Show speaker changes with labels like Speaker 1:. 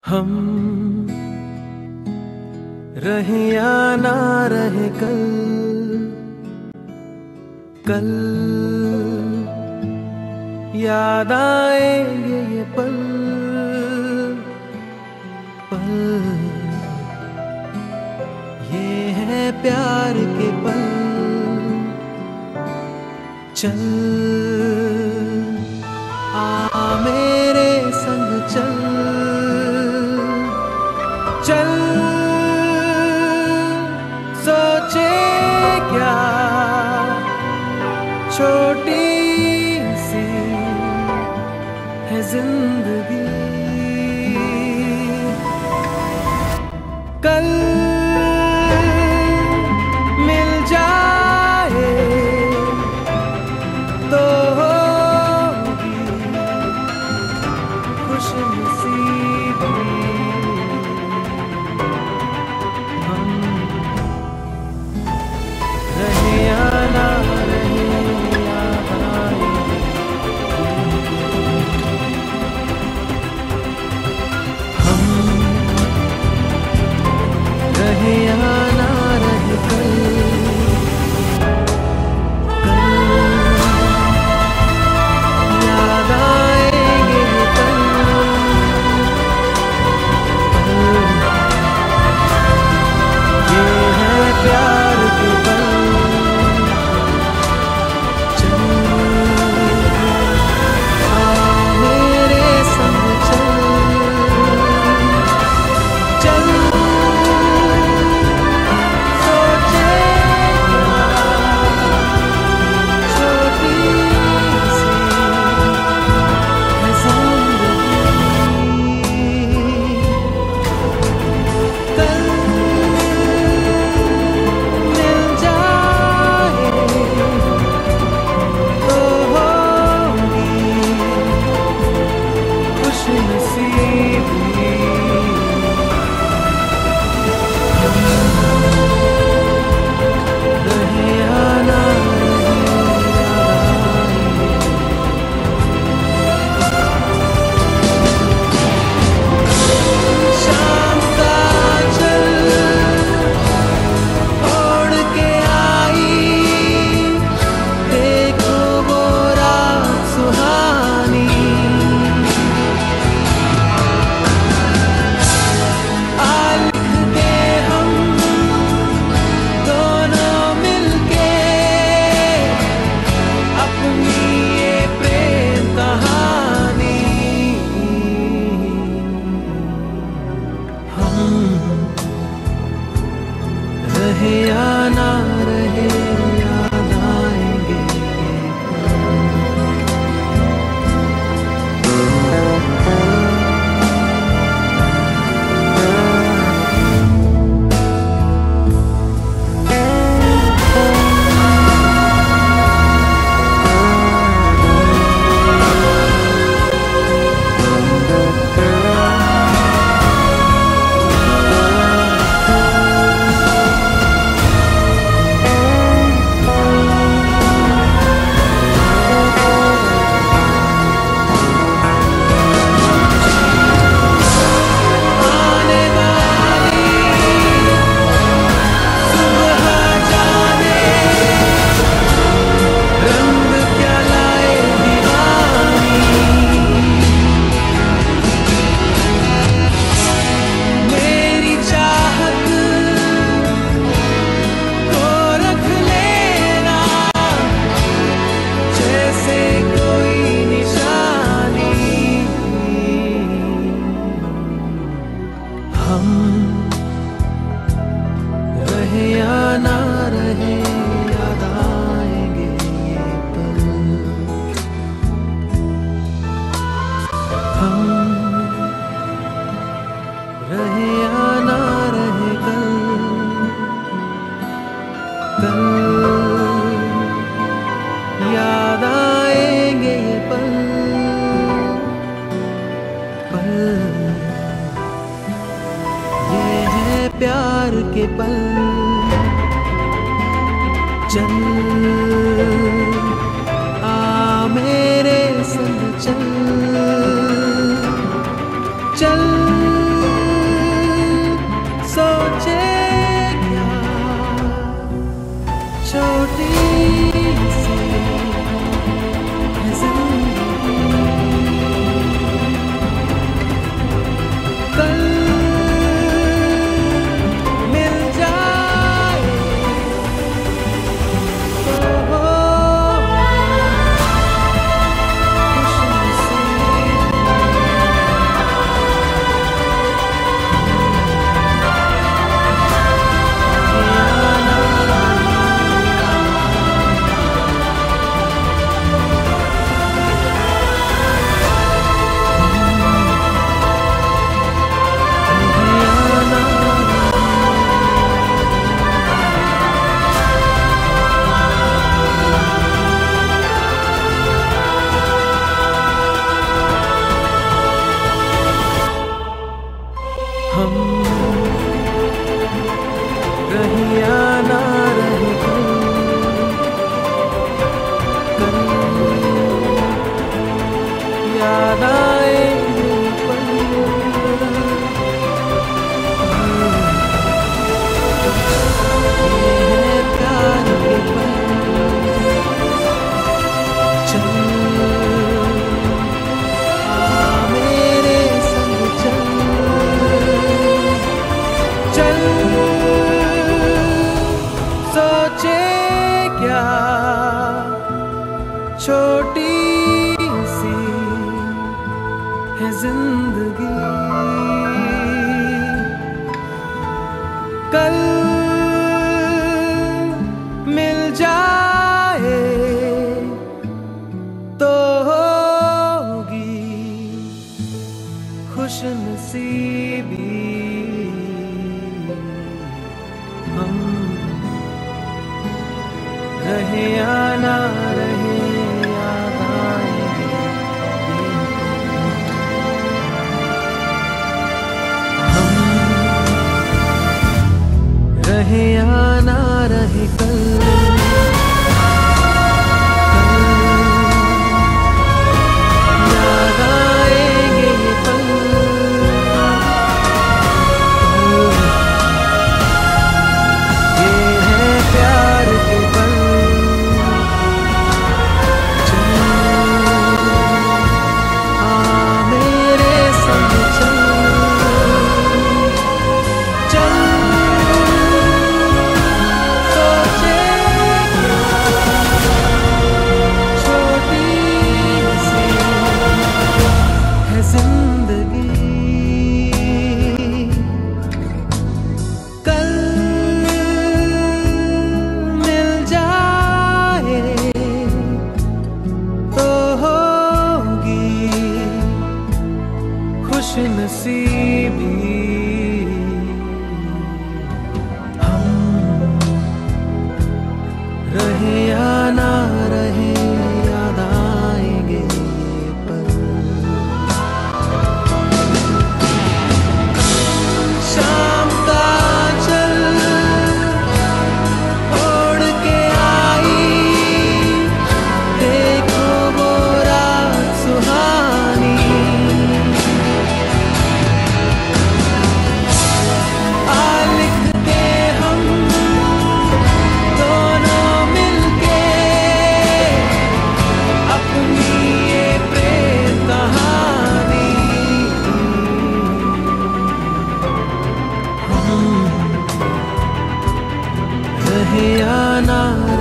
Speaker 1: हम रहे या ना रहे कल, कल याद आएंगे ये पल, पल ये है प्यार के पल। चल आ मेरे संग चल, चल सोचे क्या छोटी सी है जिंदगी। कल मिल जाए तो होगी खुशनसीबी। हम रहे या ना रहे याद आएंगे। हम रहे या ना रहे कल, कल याद आएंगे ये पल, पल ये है प्यार के पल। चल आ मेरे संग चल, चल सोचे छोटी सी है जिंदगी। कल मिल जाए तो होगी खुशनसीबी। रहे या ना रहे शाम का चल छोड़ के आई, देखो वो रात सुहानी। आ लिख दे हम दोनों मिलके अपनी ये प्रेम कहानी। हम रहे या ना रहे याद आएंगे ये आने वाली सुबह जाने रंग क्या लाए दीवानी। मेरी चाहत को रख लेना जैसे कोई निशानी। हम रहे या ना रहे याद आएंगे ये पल। हम रहे या ना रहे कल, कल याद आएंगे ये पल, पल ये है प्यार के पल। चल आ मेरे संग चल, चल हम रहे या ना रहे कल याद आएंगे पल। ये है प्यार के पल। चल आ मेरे संग चल, चल सोचे क्या छोटी सी है जिंदगी। कल मिल जाए तो होगी खुशनसीबी। हम रहे या ना रहे याद आएंगे हम रहे या ना रहे कल। याद आएंगे ये पल। ये है प्यार के पल। नसीबी हम रहे या ना रहे याद आएंगे पल। शाम का चल ओढ़ के आई, देखो वो रात सुहानी। रहे या ना